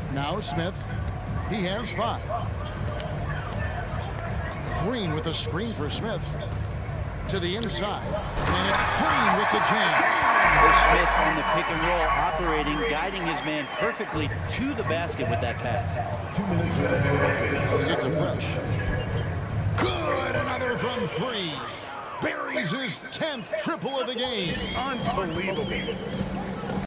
Now Smith. He has 5. Green with a screen for Smith. To the inside. And it's Green with the jam. Smith on the pick and roll, operating, guiding his man perfectly to the basket with that pass. 2 minutes left. This is it to Fresh. Good, another from 3. Buries his 10th triple of the game. Unbelievable.